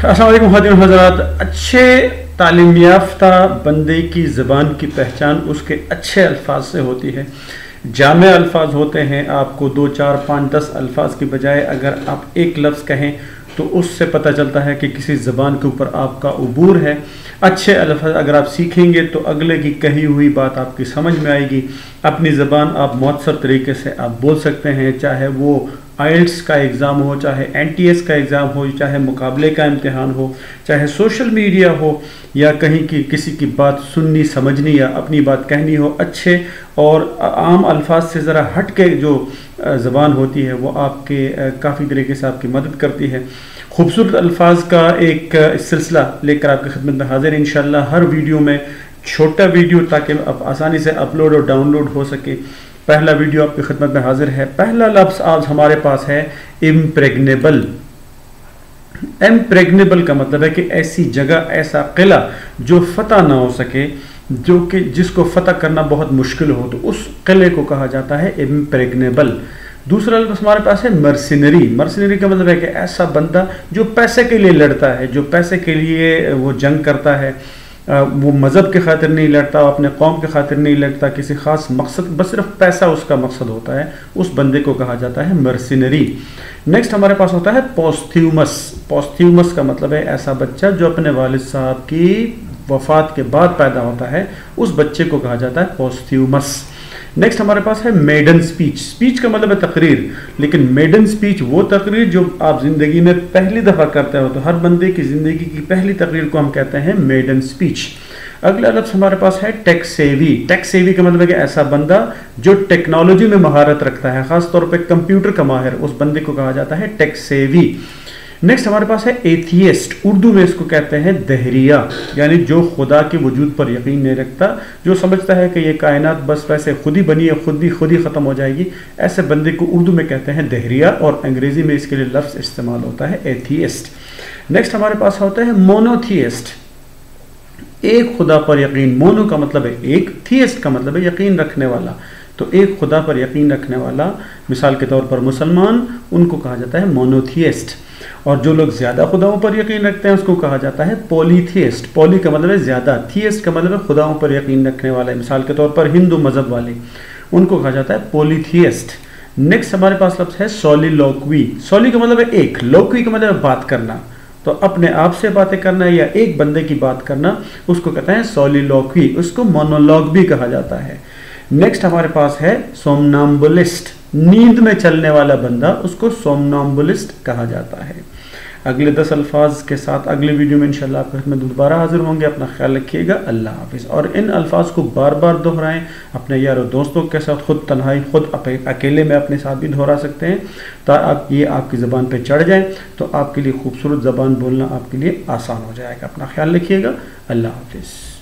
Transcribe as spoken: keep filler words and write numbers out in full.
अस्सलाम वालेकुम ख़वातीन हज़रात। अच्छे तालीम याफ्ता बंदे की ज़बान की पहचान उसके अच्छे अल्फाज से होती है। जामे अल्फाज होते हैं, आपको दो चार पाँच दस अल्फाज की बजाय अगर आप एक लफ्ज़ कहें तो उससे पता चलता है कि किसी ज़बान के ऊपर आपका उबूर है। अच्छे अल्फाज अगर आप सीखेंगे तो अगले की कही हुई बात आपकी समझ में आएगी। अपनी ज़बान आप मौसर तरीके से आप बोल सकते हैं, चाहे वो आइल्स का एग्ज़ाम हो, चाहे एन टी एस का एग्ज़ाम हो, चाहे मुकाबले का इम्तिहान हो, चाहे सोशल मीडिया हो, या कहीं की किसी की बात सुननी समझनी या अपनी बात कहनी हो। अच्छे और आम अल्फाज से ज़रा हट के जो ज़बान होती है वो आपके काफ़ी तरीके से आपकी मदद करती है। खूबसूरत अल्फाज का एक सिलसिला लेकर आपकी खिदमत में हाजिर है इंशाअल्लाह। हर वीडियो में छोटा वीडियो ताकि आप आसानी से अपलोड और डाउनलोड हो सके। पहला वीडियो आपकी खिदमत में हाजिर है। पहला लफ्ज़ आज हमारे पास है इम्प्रेग्नेबल। इम्प्रेग्नेबल का मतलब है कि ऐसी जगह, ऐसा किला जो फतह ना हो सके, जो कि जिसको फतह करना बहुत मुश्किल हो, तो उस किले को कहा जाता है इम्प्रेग्नेबल। दूसरा लफ्ज़ हमारे पास है मर्सिनरी। मर्सिनरी का मतलब है कि ऐसा बंदा जो पैसे के लिए लड़ता है, जो पैसे के लिए वो जंग करता है, वो मज़हब के खातिर नहीं लड़ता, अपने कौम के खातिर नहीं लड़ता, किसी ख़ास मकसद, बस सिर्फ पैसा उसका मकसद होता है, उस बंदे को कहा जाता है मर्सिनरी। नेक्स्ट हमारे पास होता है पोस्थ्यूमस। पोस्थ्यूमस का मतलब है ऐसा बच्चा जो अपने वालिद साहब की वफ़ात के बाद पैदा होता है, उस बच्चे को कहा जाता है पोस्थ्यूमस। नेक्स्ट हमारे पास है मेडन स्पीच। स्पीच का मतलब है तकरीर, लेकिन मेडन स्पीच वो तकरीर जो आप ज़िंदगी में पहली दफ़ा करते हो, तो हर बंदे की ज़िंदगी की पहली तकरीर को हम कहते हैं मेडन स्पीच। अगला लफ्ज़ हमारे पास है टेक सेवी। टेक सेवी का मतलब है कि ऐसा बंदा जो टेक्नोलॉजी में महारत रखता है, ख़ास तौर पर कंप्यूटर का माहिर, उस बंदे को कहा जाता है टेक सेवी। नेक्स्ट हमारे पास है एथियस्ट। उर्दू में इसको कहते हैं दहरिया, यानी जो खुदा के वजूद पर यकीन नहीं रखता, जो समझता है कि ये कायनात बस वैसे खुद ही बनी है, खुद ही खुद ही ख़त्म हो जाएगी, ऐसे बंदे को उर्दू में कहते हैं दहरिया, और अंग्रेज़ी में इसके लिए लफ्ज़ इस्तेमाल होता है एथियस्ट। नेक्स्ट हमारे पास होता है मोनोथियस्ट। एक खुदा पर यकीन, मोनो का मतलब है एक, थियस्ट का मतलब है यकीन रखने वाला। तो एक खुदा पर यकीन रखने वाला, मिसाल के तौर पर मुसलमान, उनको कहा जाता है मोनोथियस्ट। और जो लोग ज़्यादा खुदाओं पर यकीन रखते हैं उसको कहा जाता है पॉलीथियस्ट। पॉली का मतलब है ज़्यादा, थियस्ट का मतलब है खुदाओं पर यकीन रखने वाला। मिसाल के तौर पर हिंदू मज़हब वाले, उनको कहा जाता है पॉलीथियस्ट। नेक्स्ट हमारे पास लफ्ज़ है सोलिलोक्वी। सोली का मतलब है एक, लोक्वी का मतलब है बात करना, तो अपने आप से बातें करना या एक बंदे की बात करना, उसको कहते हैं सोलिलोक्वी। उसको मोनोलॉग भी कहा जाता है। नेक्स्ट हमारे पास है सोमनाम्बुलिस्ट। नींद में चलने वाला बंदा, उसको सोमनाम्बुलिस्ट कहा जाता है। अगले दस अल्फाज के साथ अगले वीडियो में इंशाल्लाह आपके साथ में दोबारा हाजिर होंगे। अपना ख्याल रखिएगा। अल्लाह हाफिज़। और इन अल्फाज को बार बार दोहराएं, अपने यार और दोस्तों के साथ, खुद तन्हाई, खुद अकेले में अपने साथ भी दोहरा सकते हैं, ताकि आप ये आपकी ज़बान पे चढ़ जाए, तो आपके लिए खूबसूरत ज़बान बोलना आपके लिए आसान हो जाएगा। अपना ख्याल रखिएगा। अल्लाह हाफिज़।